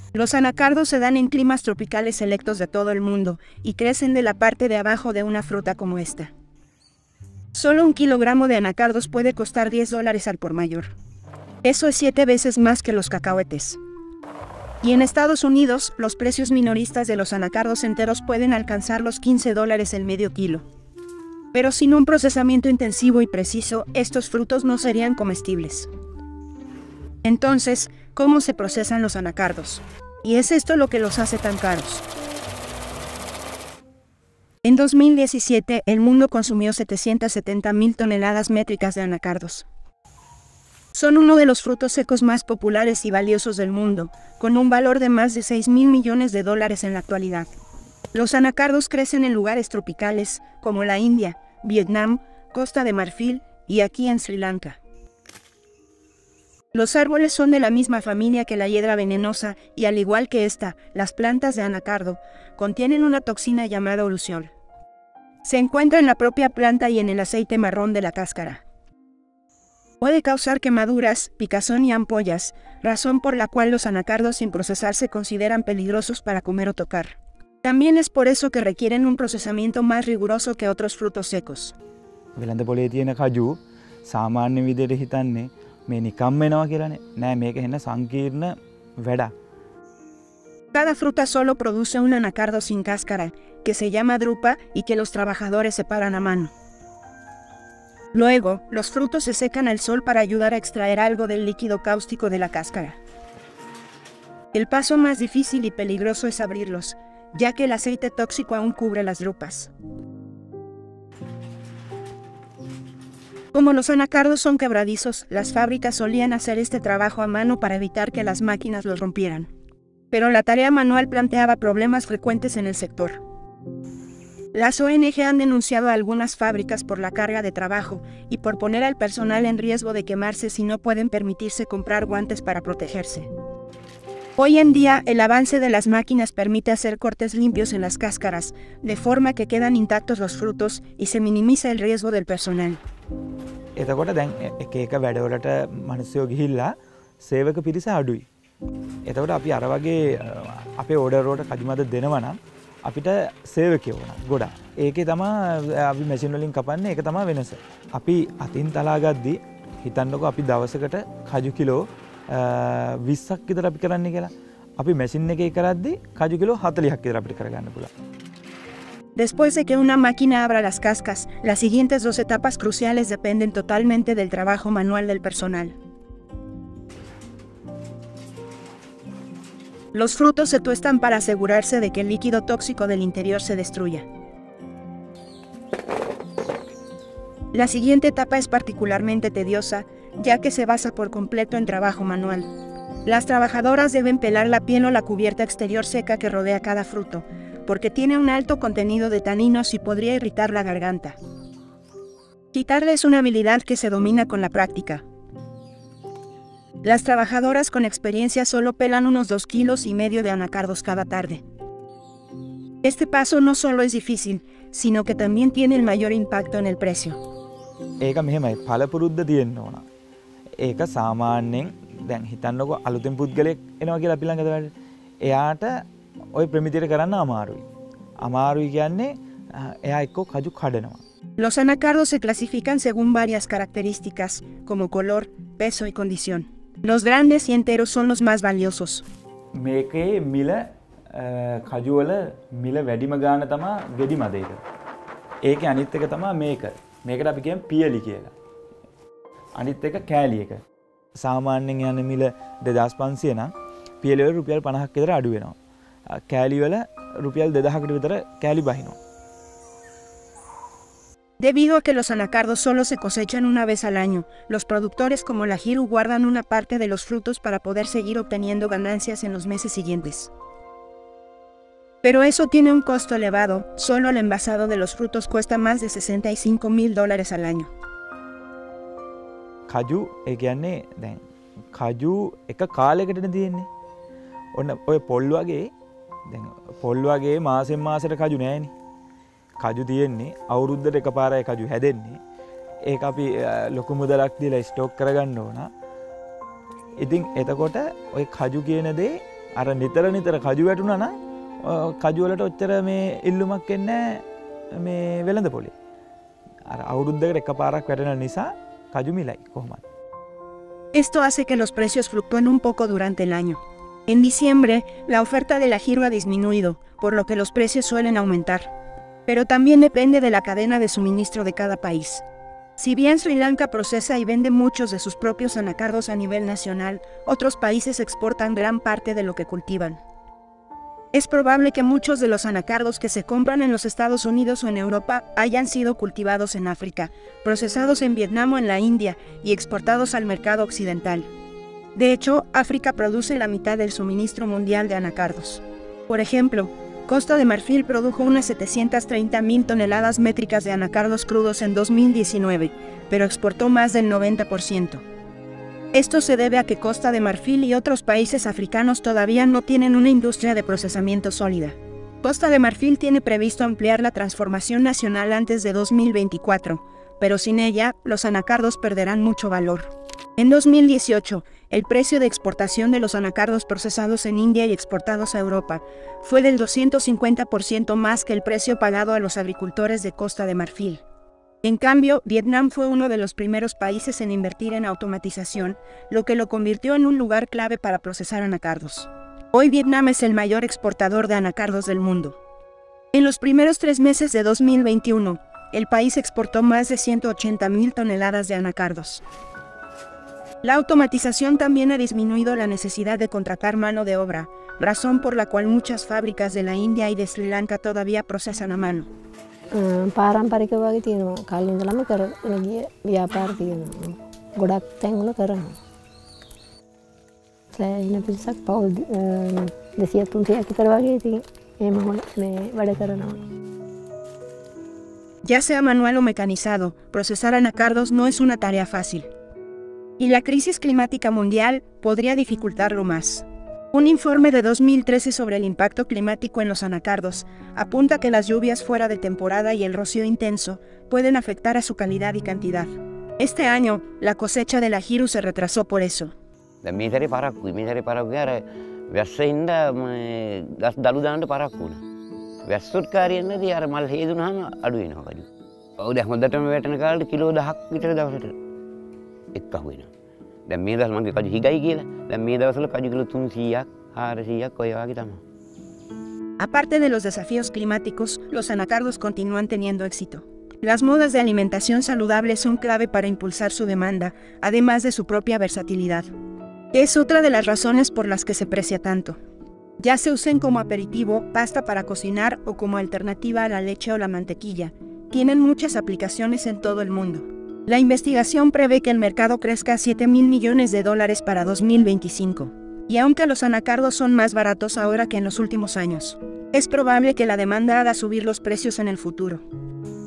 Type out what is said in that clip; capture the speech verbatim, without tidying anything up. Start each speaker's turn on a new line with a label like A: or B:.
A: Los anacardos se dan en climas tropicales selectos de todo el mundo y crecen de la parte de abajo de una fruta como esta. Solo un kilogramo de anacardos puede costar diez dólares al por mayor. Eso es siete veces más que los cacahuetes. Y en Estados Unidos, los precios minoristas de los anacardos enteros pueden alcanzar los quince dólares el medio kilo. Pero sin un procesamiento intensivo y preciso, estos frutos no serían comestibles. Entonces, ¿cómo se procesan los anacardos? Y es esto lo que los hace tan caros. En dos mil diecisiete, el mundo consumió setecientas setenta mil toneladas métricas de anacardos. Son uno de los frutos secos más populares y valiosos del mundo, con un valor de más de seis mil millones de dólares en la actualidad. Los anacardos crecen en lugares tropicales, como la India, Vietnam, Costa de Marfil y aquí en Sri Lanka. Los árboles son de la misma familia que la hiedra venenosa y al igual que esta, las plantas de anacardo contienen una toxina llamada urushiol. Se encuentra en la propia planta y en el aceite marrón de la cáscara. Puede causar quemaduras, picazón y ampollas, razón por la cual los anacardos sin procesar se consideran peligrosos para comer o tocar. También es por eso que requieren un procesamiento más riguroso que otros frutos secos.
B: වෙළඳ පොලේ තියෙන කජු සාමාන්‍ය විදිහට හිතන්නේ මේ නිකම්ම එනවා කියලානේ. නෑ මේක එන්න සංකීර්ණ වැඩක්.
A: Cada fruta solo produce un anacardo sin cáscara, que se llama drupa y que los trabajadores separan a mano. Luego, los frutos se secan al sol para ayudar a extraer algo del líquido cáustico de la cáscara. El paso más difícil y peligroso es abrirlos, ya que el aceite tóxico aún cubre las drupas. Como los anacardos son quebradizos, las fábricas solían hacer este trabajo a mano para evitar que las máquinas los rompieran. Pero la tarea manual planteaba problemas frecuentes en el sector. Las O N G han denunciado a algunas fábricas por la carga de trabajo y por poner al personal en riesgo de quemarse si no pueden permitirse comprar guantes para protegerse. Hoy en día, el avance de las máquinas permite hacer cortes limpios en las cáscaras, de forma que quedan intactos los frutos y se minimiza el riesgo del personal.
B: එතකොට දැන් එක එක වැඩවලට මිනිස්සුયો ගිහිල්ලා සේවක පිරිස අඩුයි. එතකොට අපි අර වගේ අපේ ඕඩර් වලට කජුමද දෙනවා නම් අපිට සේවකයෝ ඕන ගොඩක්. ඒකේ තමයි අපි මැෂින් වලින් කපන්නේ ඒක තමයි වෙනස. අපි අතින් තලා ගද්දි හිතන්නකො අපි දවසකට කජු කිලෝ විස්සක් විතර අපි කරන්නේ කියලා. අපි මැෂින් එකේ කරද්දි කජු කිලෝ හතළිහක් විතර අපිට කරගන්න පුළුවන්.
A: Después de que una máquina abra las cascas, las siguientes dos etapas cruciales dependen totalmente del trabajo manual del personal. Los frutos se tuestan para asegurarse de que el líquido tóxico del interior se destruya. La siguiente etapa es particularmente tediosa, ya que se basa por completo en trabajo manual. Las trabajadoras deben pelar la piel o la cubierta exterior seca que rodea cada fruto, porque tiene un alto contenido de taninos y podría irritar la garganta. Quitarla es una habilidad que se domina con la práctica. Las trabajadoras con experiencia solo pelan unos dos kilos y medio de anacardos cada tarde. Este paso no solo es difícil, sino que también tiene el mayor impacto en el precio.
B: ඒක මෙහෙමයි පළපුරුද්ද තියෙන්න ඕන. ඒක සාමාන්‍යයෙන් දැන් හිතන්නකො අලුතෙන් පුද්ගලයෙක් එනවා කියලා අපි ළඟට වැඩ. එයාට ওই ප්‍රමිතියට කරන්න අමාරුයි. අමාරුයි කියන්නේ එයා එක්ක කජු කඩනවා.
A: Los anacardos se clasifican según varias características, como color, peso y condición. Los grandes y enteros son los más valiosos.
B: මේකේ මිල කජු වල මිල වැඩිම ගාන තමයි වෙඩි මදේක. ඒකේ අනිත් එක තමයි මේක. මේකට අපි කියන්නේ පියලි කියලා. අනිත් එක කෑලි එක. සාමාන්‍යයෙන් යන මිල දෙදාස් පන්සිය නම් පියලි වල රුපියල් පනහක් විතර අඩු වෙනවා. කෑලි වල රුපියල් දෙදහකට විතර කෑලි බහිනවා.
A: Debido a que los anacardos solo se cosechan una vez al año, los productores como la Jiru guardan una parte de los frutos para poder seguir obteniendo ganancias en los meses siguientes. Pero eso tiene un costo elevado, solo el envasado de los frutos cuesta más de sesenta y cinco mil dólares al año.
B: කජු ඒ කියන්නේ දැන් කජු එක කාලයකටනේ තියෙන්නේ. ඔන්න ඔය පොල් වගේ දැන් පොල් වගේ මාසෙන් මාසෙට කජු නෑනේ. කජු තියෙන්නේ අවුරුද්දට එකපාරයි කජු හැදෙන්නේ. ඒක අපි ලොකු මුදලක් දීලා ස්ටොක් කරගන්න ඕන. ඉතින් එතකොට ඔය කජු කියන දේ අර නිතර නිතර කජු වැටුණා නම් කජු වලට ඔච්චර මේ ඉල්ලුමක් එන්නේ මේ වෙළඳ පොලේ. අර අවුරුද්දකට එකපාරක් වැටෙන නිසා කජු මිලයි කොහොමද?
A: Esto hace que los precios fluctúen un poco durante el año. En diciembre, la oferta del ajíru ha disminuido, por lo que los precios suelen aumentar. Pero también depende de la cadena de suministro de cada país. Si bien Sri Lanka procesa y vende muchos de sus propios anacardos a nivel nacional, otros países exportan gran parte de lo que cultivan. Es probable que muchos de los anacardos que se compran en los Estados Unidos o en Europa hayan sido cultivados en África, procesados en Vietnam o en la India y exportados al mercado occidental. De hecho, África produce la mitad del suministro mundial de anacardos. Por ejemplo, Costa de Marfil produjo unas setecientas treinta mil toneladas métricas de anacardos crudos en dos mil diecinueve, pero exportó más del noventa por ciento. Esto se debe a que Costa de Marfil y otros países africanos todavía no tienen una industria de procesamiento sólida. Costa de Marfil tiene previsto ampliar la transformación nacional antes de dos mil veinticuatro, pero sin ella, los anacardos perderán mucho valor. En dos mil dieciocho, el precio de exportación de los anacardos procesados en India y exportados a Europa fue del doscientos cincuenta por ciento más que el precio pagado a los agricultores de Costa de Marfil. En cambio, Vietnam fue uno de los primeros países en invertir en automatización, lo que lo convirtió en un lugar clave para procesar anacardos. Hoy Vietnam es el mayor exportador de anacardos del mundo. En los primeros tres meses de dos mil veintiuno, el país exportó más de ciento ochenta mil toneladas de anacardos. La automatización también ha disminuido la necesidad de contratar mano de obra, razón por la cual muchas fábricas de la India y de Sri Lanka todavía procesan a mano.
C: පාරම්පරික වගේ තියෙනවා කලින් ඉඳලම කරගෙන ගිය ව්‍යාපාර තියෙනවා ගොඩක් තැන්වල කරනවා සෑහෙන පිරිසක් පවුල් දෙසිය තුන්සියක් විතර වගේ ඉතින් එහෙම මේ වැඩ කරනවා.
A: Ya sea manual o mecanizado, procesar anacardos no es una tarea fácil. Y la crisis climática mundial podría dificultarlo más. Un informe de dos mil trece sobre el impacto climático en los anacardos apunta que las lluvias fuera de temporada y el rocío intenso pueden afectar a su calidad y cantidad. Este año, la cosecha del ajíru se retrasó por eso.
D: මේතරේ පරක්කුයි මේතරේ පරක්කුයි අර වැස්සෙන්ද ගස් දළු දාන්න පරක්කු වුණා. වැස්සුත් කාරියෙන්නදී අර මල් හේදුනහම අඩු වෙනවා කඩු. ඔව් දැන් හොඳටම වැටෙන කාලේ කිලෝ දහයක් විතර දවසට එක්ක අහු වෙනවා. දැන් මේ දවස් මගේ කඩු හිගයි කියලා. දැන් මේ දවස්වල කඩු කිලෝ තුන්සීයක් හාරසීයක් ඔය වගේ තමයි.
A: Aparte de los desafíos climáticos, los anacardos continúan teniendo éxito. Las modas de alimentación saludable son clave para impulsar su demanda, además de su propia versatilidad. Es otra de las razones por las que se precia tanto. Ya se usen como aperitivo, pasta para cocinar o como alternativa a la leche o la mantequilla. Tienen muchas aplicaciones en todo el mundo. La investigación prevé que el mercado crezca a siete mil millones de dólares para dos mil veinticinco. Y aunque los anacardos son más baratos ahora que en los últimos años, es probable que la demanda haga subir los precios en el futuro.